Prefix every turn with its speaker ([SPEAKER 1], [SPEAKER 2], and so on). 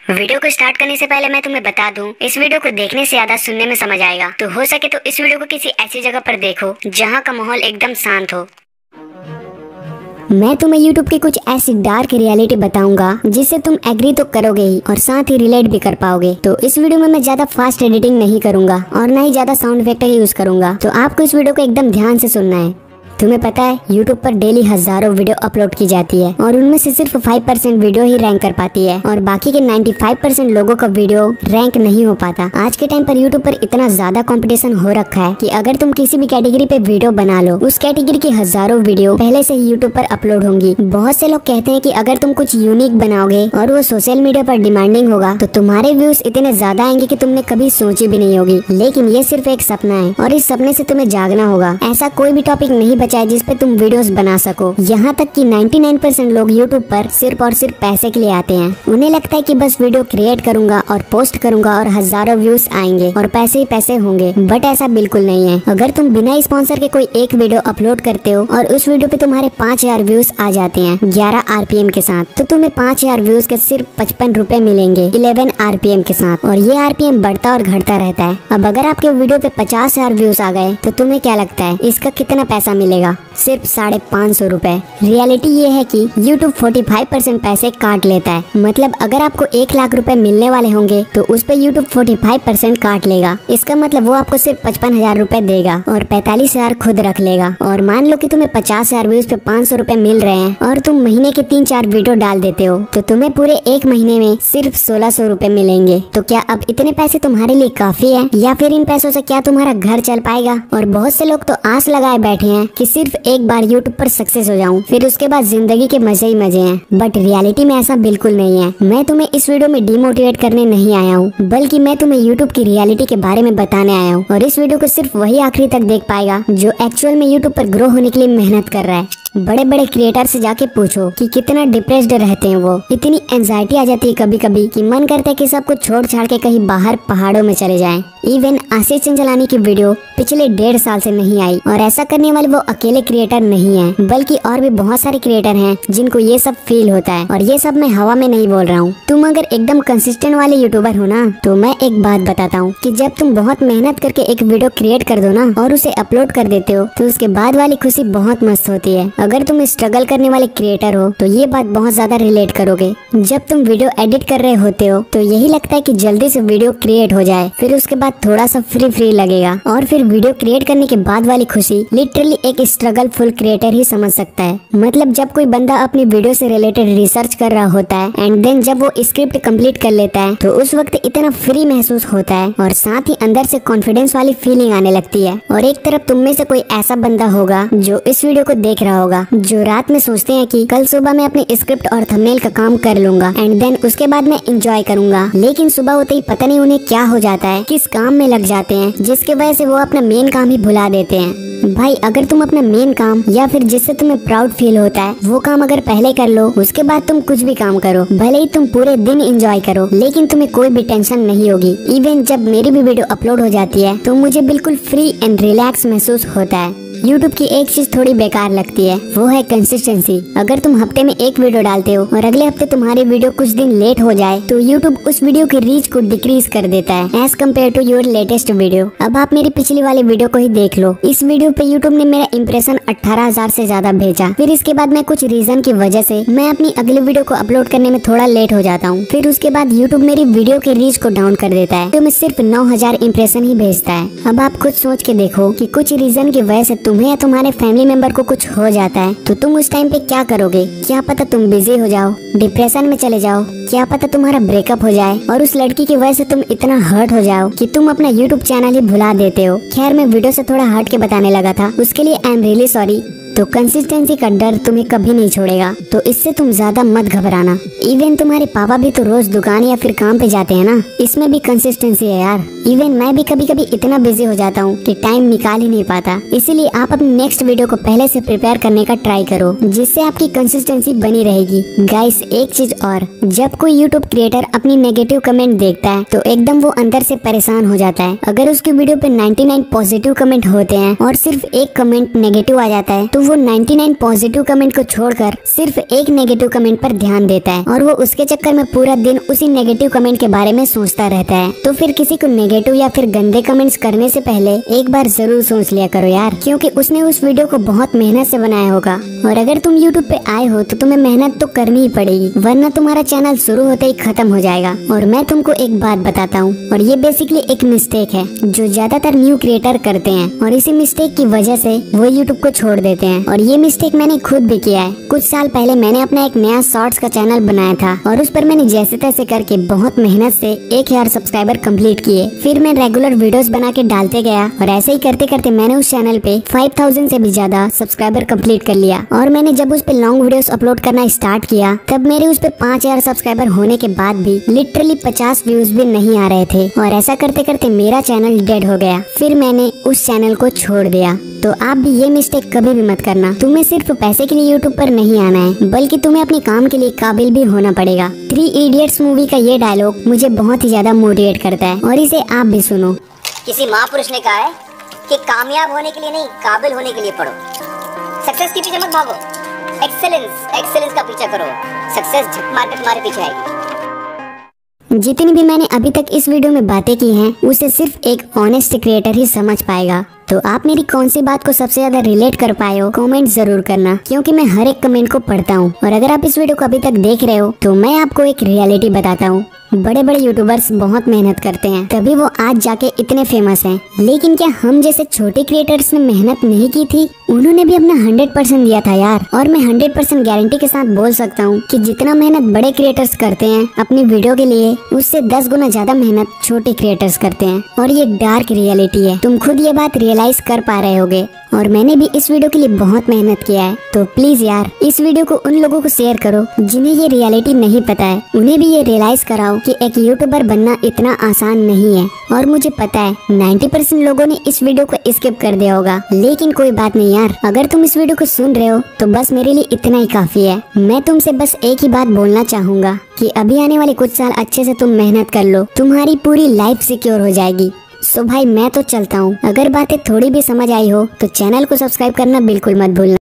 [SPEAKER 1] Video को start करने से पहले मैं तुम्हें बता दूं, इस वीडियो को देखने से ज्यादा सुनने में समझ आएगा। तो हो सके तो इस वीडियो को किसी ऐसी जगह पर देखो जहां का माहौल एकदम शांत हो। मैं तुम्हें YouTube की कुछ ऐसी डार्क रियलिटी बताऊंगा जिससे तुम एग्री तो करोगे ही और साथ ही रिलेट भी कर पाओगे। तो इस वीडियो में मैं ज्यादा फास्ट एडिटिंग नहीं करूंगा और ना ही ज्यादा साउंड इफेक्ट यूज करूंगा। तो आपको इस वीडियो को एकदम ध्यान से सुनना है। तुम्हें पता है YouTube पर डेली हजारों वीडियो अपलोड की जाती है और उनमें से सिर्फ 5% वीडियो ही रैंक कर पाती है और बाकी के 95% लोगों का वीडियो रैंक नहीं हो पाता। आज के टाइम पर YouTube पर इतना ज्यादा कंपटीशन हो रखा है कि अगर तुम किसी भी कैटेगरी पे वीडियो बना लो, उस कैटेगरी की हजारों वीडियो पहले से ही YouTube पर अपलोड होंगी। बहुत से लोग कहते हैं कि अगर तुम कुछ यूनिक बनाओगे और वो सोशल मीडिया पर डिमांडिंग होगा तो तुम्हारे व्यूज इतने ज्यादा आएंगे कि तुमने कभी सोची भी नहीं होगी। लेकिन ये सिर्फ एक सपना है और इस सपने से तुम्हें जागना होगा। ऐसा कोई भी टॉपिक नहीं बचा जिस पे तुम वीडियोस बना सको। यहाँ तक कि 99% लोग YouTube पर सिर्फ और सिर्फ पैसे के लिए आते हैं। उन्हें लगता है कि बस वीडियो क्रिएट करूंगा और पोस्ट करूंगा और हजारों व्यूज आएंगे और पैसे ही पैसे होंगे। बट ऐसा बिल्कुल नहीं है। अगर तुम बिना स्पॉन्सर के कोई एक वीडियो अपलोड करते हो और उस वीडियो पे तुम्हारे 5000 व्यूज आ जाते हैं 11 RPM के साथ, तो तुम्हें 5000 व्यूज के सिर्फ 55 रुपए मिलेंगे 11 RPM के साथ। और ये RPM बढ़ता और घटता रहता है। अब अगर आपके वीडियो पे 50,000 व्यूज आ गए तो तुम्हें क्या लगता है इसका कितना पैसा मिलेगा? सिर्फ 550 रुपए। रियलिटी ये है कि YouTube 45% पैसे काट लेता है। मतलब अगर आपको 1 लाख रुपए मिलने वाले होंगे तो उस पे YouTube 45% काट लेगा। इसका मतलब वो आपको सिर्फ 55,000 रुपए देगा और 45,000 खुद रख लेगा। और मान लो कि तुम्हें 50,000 व्यूज पे 500 रुपए मिल रहे हैं और तुम महीने के 3-4 वीडियो डाल देते हो तो तुम्हें पूरे एक महीने में सिर्फ 1600 रुपए मिलेंगे। तो क्या अब इतने पैसे तुम्हारे लिए काफी है या फिर इन पैसों से क्या तुम्हारा घर चल पाएगा? और बहुत से लोग तो आस लगाए बैठे हैं कि सिर्फ एक बार YouTube पर सक्सेस हो जाऊं, फिर उसके बाद जिंदगी के मजे ही मजे हैं। बट रियलिटी में ऐसा बिल्कुल नहीं है। मैं तुम्हें इस वीडियो में डिमोटिवेट करने नहीं आया हूँ, बल्कि मैं तुम्हें YouTube की रियलिटी के बारे में बताने आया हूँ। और इस वीडियो को सिर्फ वही आखिरी तक देख पाएगा जो एक्चुअल में YouTube पर ग्रो होने के लिए मेहनत कर रहा है। बड़े बड़े क्रिएटर से जाके पूछो कि कितना डिप्रेस्ड रहते हैं वो। इतनी एंजाइटी आ जाती है कभी कभी कि मन करता है कि सब कुछ छोड़ छाड़ के कहीं बाहर पहाड़ों में चले जाएं। इवन आशीष चंचलानी की वीडियो पिछले 1.5 साल से नहीं आई और ऐसा करने वाले वो अकेले क्रिएटर नहीं है, बल्कि और भी बहुत सारे क्रिएटर हैं जिनको ये सब फील होता है। और ये सब मैं हवा में नहीं बोल रहा हूँ। तुम अगर एकदम कंसिस्टेंट वाले यूट्यूबर हो ना, तो मैं एक बात बताता हूँ कि जब तुम बहुत मेहनत करके एक वीडियो क्रिएट कर दो ना और उसे अपलोड कर देते हो तो उसके बाद वाली खुशी बहुत मस्त होती है। अगर तुम स्ट्रगल करने वाले क्रिएटर हो तो ये बात बहुत ज्यादा रिलेट करोगे। जब तुम वीडियो एडिट कर रहे होते हो तो यही लगता है कि जल्दी से वीडियो क्रिएट हो जाए, फिर उसके बाद थोड़ा सा फ्री लगेगा और फिर वीडियो क्रिएट करने के बाद वाली खुशी लिटरली एक स्ट्रगल फुल क्रिएटर ही समझ सकता है। मतलब जब कोई बंदा अपनी वीडियो से रिलेटेड रिसर्च कर रहा होता है एंड देन जब वो स्क्रिप्ट कंप्लीट कर लेता है तो उस वक्त इतना फ्री महसूस होता है और साथ ही अंदर से कॉन्फिडेंस वाली फीलिंग आने लगती है। और एक तरफ तुम में से कोई ऐसा बंदा होगा जो इस वीडियो को देख रहा होगा, जो रात में सोचते हैं कि कल सुबह मैं अपने स्क्रिप्ट और थंबनेल का काम कर लूंगा एंड देन उसके बाद मैं एंजॉय करूंगा। लेकिन सुबह होते ही पता नहीं उन्हें क्या हो जाता है, किस काम में लग जाते हैं जिसके वजह से वो अपना मेन काम ही भुला देते हैं। भाई अगर तुम अपना मेन काम या फिर जिससे तुम्हें प्राउड फील होता है वो काम अगर पहले कर लो, उसके बाद तुम कुछ भी काम करो, भले ही तुम पूरे दिन एंजॉय करो, लेकिन तुम्हें कोई भी टेंशन नहीं होगी। इवन जब मेरी भी वीडियो अपलोड हो जाती है तो मुझे बिल्कुल फ्री एंड रिलैक्स महसूस होता है। YouTube की एक चीज थोड़ी बेकार लगती है, वो है कंसिस्टेंसी। अगर तुम हफ्ते में एक वीडियो डालते हो और अगले हफ्ते तुम्हारी वीडियो कुछ दिन लेट हो जाए तो YouTube उस वीडियो की रीच को डिक्रीज कर देता है as compare to your latest video. अब आप मेरी पिछली वाली वीडियो को ही देख लो। इस वीडियो पे YouTube ने मेरा इम्प्रेशन 18,000 से ज्यादा भेजा। फिर इसके बाद मैं कुछ रीजन की वजह से मैं अपनी अगली वीडियो को अपलोड करने में थोड़ा लेट हो जाता हूँ। फिर उसके बाद YouTube मेरी वीडियो के रीच को डाउन कर देता है तो मैं सिर्फ 9,000 इम्प्रेशन ही भेजता है। अब आप खुद सोच के देखो कि कुछ रीजन की वजह से तुम्हें या तुम्हारे फैमिली मेंबर को कुछ हो जाता है तो तुम उस टाइम पे क्या करोगे? क्या पता तुम बिजी हो जाओ, डिप्रेशन में चले जाओ, क्या पता तुम्हारा ब्रेकअप हो जाए और उस लड़की की वजह से तुम इतना हर्ट हो जाओ कि तुम अपना YouTube चैनल ही भुला देते हो। खैर मैं वीडियो से थोड़ा हट के बताने लगा था, उसके लिए आई एम रियली सॉरी। तो कंसिस्टेंसी का डर तुम्हें कभी नहीं छोड़ेगा, तो इससे तुम ज्यादा मत घबराना। इवन तुम्हारे पापा भी तो रोज दुकान या फिर काम पे जाते हैं ना, इसमें भी कंसिस्टेंसी है यार। इवन मैं भी कभी कभी इतना बिजी हो जाता हूँ कि टाइम निकाल ही नहीं पाता। इसीलिए आप अपनी नेक्स्ट वीडियो को पहले से प्रिपेयर करने का ट्राई करो, जिससे आपकी कंसिस्टेंसी बनी रहेगी। गाइस एक चीज और, जब कोई यूट्यूब क्रिएटर अपनी नेगेटिव कमेंट देखता है तो एकदम वो अंदर से परेशान हो जाता है। अगर उसकी वीडियो पे 99 पॉजिटिव कमेंट होते हैं और सिर्फ एक कमेंट नेगेटिव आ जाता है तो वो 99 पॉजिटिव कमेंट को छोड़कर सिर्फ एक नेगेटिव कमेंट पर ध्यान देता है और वो उसके चक्कर में पूरा दिन उसी नेगेटिव कमेंट के बारे में सोचता रहता है। तो फिर किसी को नेगेटिव या फिर गंदे कमेंट्स करने से पहले एक बार जरूर सोच लिया करो यार, क्योंकि उसने उस वीडियो को बहुत मेहनत से बनाया होगा। और अगर तुम YouTube पे आए हो तो तुम्हें मेहनत तो करनी ही पड़ेगी, वरना तुम्हारा चैनल शुरू होते ही खत्म हो जाएगा। और मैं तुमको एक बात बताता हूँ, और ये बेसिकली एक मिस्टेक है जो ज्यादातर न्यू क्रिएटर करते हैं, और इसी मिस्टेक की वजह से वो YouTube को छोड़ देते हैं। और ये मिस्टेक मैंने खुद भी किया है। कुछ साल पहले मैंने अपना एक नया शॉर्ट्स का चैनल बनाया था और उस पर मैंने जैसे तैसे करके बहुत मेहनत से 1000 सब्सक्राइबर कंप्लीट किए। फिर मैं रेगुलर वीडियोस बना के डालते गया और ऐसे ही करते करते मैंने उस चैनल पे 5000 से भी ज्यादा सब्सक्राइबर कंप्लीट कर लिया। और मैंने जब उस पे लॉन्ग वीडियोस अपलोड करना स्टार्ट किया तब मेरे उस पे 5000 सब्सक्राइबर होने के बाद भी लिटरली 50 व्यूज भी नहीं आ रहे थे। और ऐसा करते करते मेरा चैनल डेड हो गया। फिर मैंने उस चैनल को छोड़ दिया। तो आप भी ये मिस्टेक कभी भी मत करना। तुम्हें सिर्फ पैसे के लिए यूट्यूब पर नहीं आना है, बल्कि तुम्हें अपने काम के लिए काबिल भी होना पड़ेगा। 3 इडियट्स मूवी का ये डायलॉग मुझे बहुत ही ज्यादा मोटिवेट करता है और इसे आप भी सुनो।
[SPEAKER 2] किसी महापुरुष ने कहा है कि कामयाब होने के लिए नहीं, काबिल होने के लिए पढ़ो। सक्सेस के पीछे मत भागो, एक्सेलेंस का पीछा करो। सक्सेस झक मार के तुम्हारे पीछे आएगी।
[SPEAKER 1] जितनी भी मैंने अभी तक इस वीडियो में बातें की हैं, उसे सिर्फ एक ऑनेस्ट क्रिएटर ही समझ पाएगा। तो आप मेरी कौन सी बात को सबसे ज्यादा रिलेट कर पाए हो, कमेंट जरूर करना, क्योंकि मैं हर एक कमेंट को पढ़ता हूँ। और अगर आप इस वीडियो को अभी तक देख रहे हो तो मैं आपको एक रियलिटी बताता हूँ। बड़े बड़े यूट्यूबर्स बहुत मेहनत करते हैं, तभी वो आज जाके इतने फेमस हैं। लेकिन क्या हम जैसे छोटे क्रिएटर्स ने मेहनत नहीं की थी? उन्होंने भी अपना 100% दिया था यार। और मैं 100% गारंटी के साथ बोल सकता हूँ कि जितना मेहनत बड़े क्रिएटर्स करते हैं अपनी वीडियो के लिए, उससे 10 गुना ज्यादा मेहनत छोटे क्रिएटर्स करते हैं। और ये डार्क रियलिटी है, तुम खुद ये बात रियलाइज कर पा रहे होगे। और मैंने भी इस वीडियो के लिए बहुत मेहनत किया है। तो प्लीज यार इस वीडियो को उन लोगों को शेयर करो जिन्हें ये रियलिटी नहीं पता है। उन्हें भी ये रियलाइज कराओ कि एक यूट्यूबर बनना इतना आसान नहीं है। और मुझे पता है 90% लोगों ने इस वीडियो को स्किप कर दिया होगा, लेकिन कोई बात नहीं यार, अगर तुम इस वीडियो को सुन रहे हो तो बस मेरे लिए इतना ही काफी है। मैं तुमसे बस एक ही बात बोलना चाहूंगा कि अभी आने वाले कुछ साल अच्छे से तुम मेहनत कर लो, तुम्हारी पूरी लाइफ सिक्योर हो जाएगी। सो भाई मैं तो चलता हूँ। अगर बातें थोड़ी भी समझ आई हो तो चैनल को सब्सक्राइब करना बिल्कुल मत भूलना।